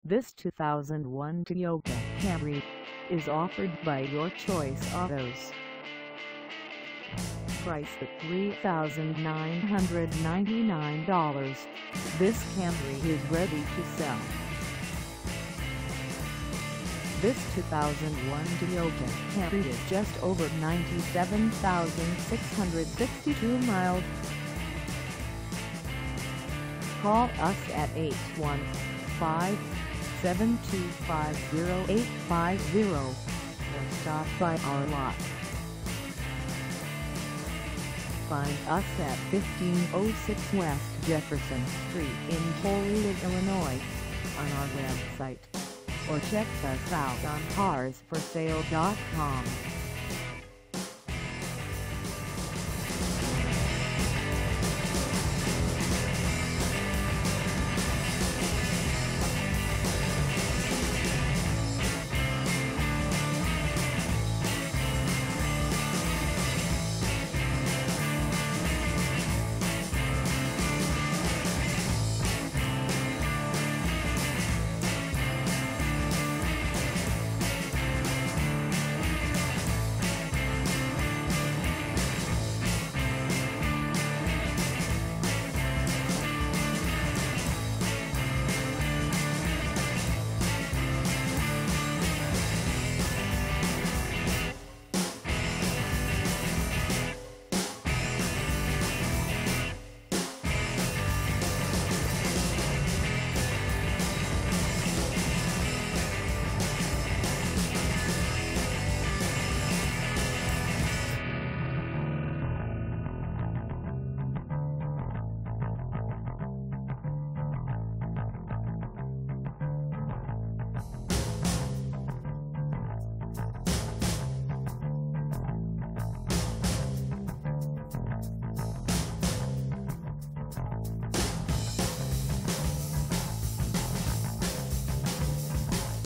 This 2001 Toyota Camry is offered by Your Choice Autos. Price at $3,999. This Camry is ready to sell. This 2001 Toyota Camry is just over 97,662 miles. Call us at 815-725-0850 or stop by our lot. Find us at 1506 West Jefferson Street in Joliet, Illinois, on our website, or check us out on carsforsale.com.